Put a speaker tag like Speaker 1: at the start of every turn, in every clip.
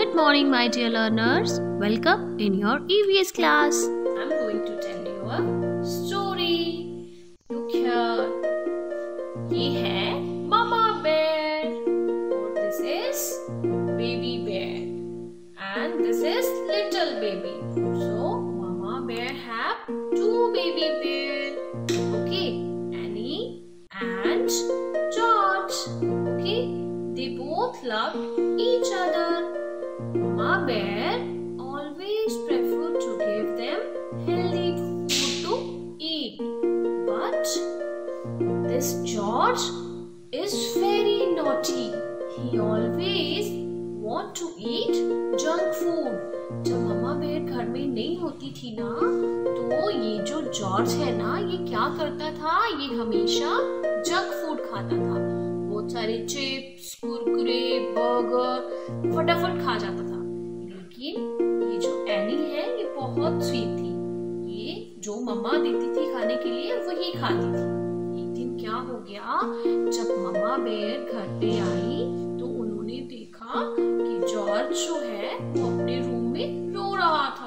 Speaker 1: Good morning, my dear learners. Welcome in your EVS class. I'm going to tell you a story. Look here. ये है Mama Bear. और this is Baby Bear. And this is Little Baby. So Mama Bear have two baby bear. Okay, Annie and George. Okay, they both loved each other. Mama Bear always preferred to give them healthy food to eat. But this George is very naughty. He always want to eat junk food. जब मम्मा bear घर में नहीं होती थी ना, तो ये जो जॉर्ज है ना, ये क्या करता था, ये हमेशा जंक फूड खाता था। बहुत सारे चिप्स, कुरकुरे, बर्गर फटाफट खा जाता था। लेकिन ये जो एनी है, ये बहुत स्वीट थी। ये जो मम्मा देती थी खाने के लिए वही खाती थी। एक दिन क्या हो गया, जब मम्मा बेयर घर पे आई तो उन्होंने देखा कि जॉर्ज जो है वो अपने रूम में रो रहा था।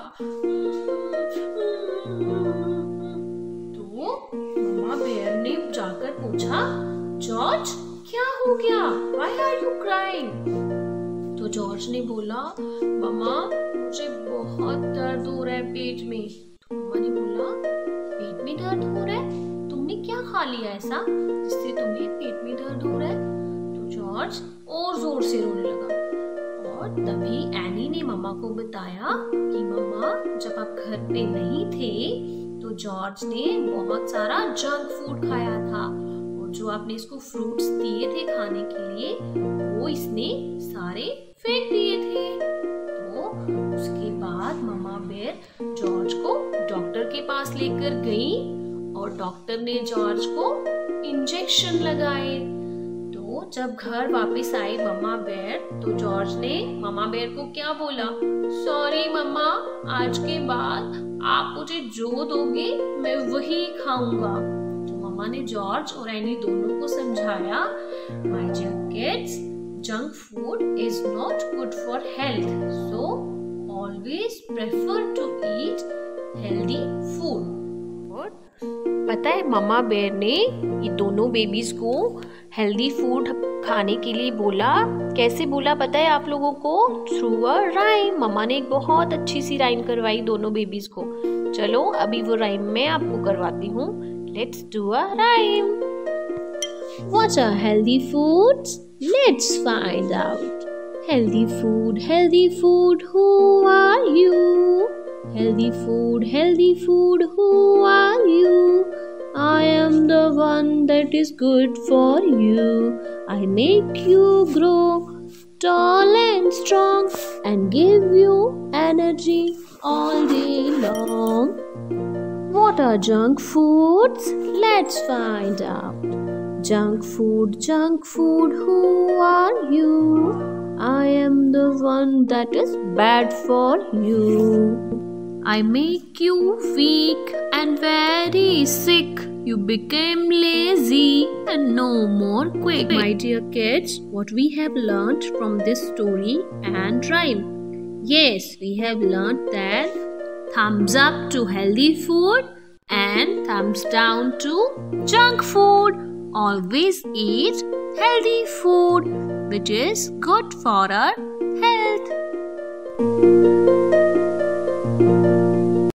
Speaker 1: तो मम्मा बेयर ने जाकर पूछा, जॉर्ज क्या हो गया? Why are you crying? तो जॉर्ज ने बोला, मम्मा मुझे बहुत दर्द हो रहा है पेट में। तो मम्मा ने बोला, पेट में दर्द हो रहा है? तुमने क्या खा लिया ऐसा जिससे तुम्हें पेट में दर्द हो रहा है? तो जॉर्ज और जोर से रोने लगा। और तभी एनी ने मम्मा को बताया कि मम्मा जब आप घर पे नहीं थे तो जॉर्ज ने बहुत सारा जंक फूड खाया था, और जो आपने इसको फ्रूट्स दिए थे खाने के लिए वो इसने सारे फेंक दिए थे। तो उसके बाद मम्मा बेयर जॉर्ज को डॉक्टर के पास लेकर गई और डॉक्टर ने जॉर्ज को इंजेक्शन लगाए। तो जब घर वापस आई मम्मा बेयर, तो जॉर्ज ने मम्मा बेयर को क्या बोला, सॉरी मम्मा, आज के बाद आप मुझे जो दोगे मैं वही खाऊंगा। तो मम्मा ने जॉर्ज और एनी दोनों को समझाया, my dear kids, junk food is not good for health, so always prefer to eat healthy food. पता है मम्मा बेयर ने ये दोनों बेबीज को हेल्दी फूड खाने के लिए बोला। कैसे बोला पता है आप लोगों को? Through a rhyme. मम्मा ने एक बहुत अच्छी सी राइम करवाई दोनों बेबीज को। चलो अभी वो राइम मैं आपको करवाती हूँ। Let's do a rhyme. What are healthy foods? Let's find out. Healthy food, who are you? Healthy food, who are you? I am the one that is good for you. I make you grow tall and strong and give you energy all day long. What are junk foods? Let's find out. Junk food, who are you? I am the one that is bad for you. I make you weak and very sick. You became lazy and no more quick. My dear kids, what we have learnt from this story and rhyme? Yes, we have learnt that thumbs up to healthy food and thumbs down to junk food. Always eat healthy food which is good for our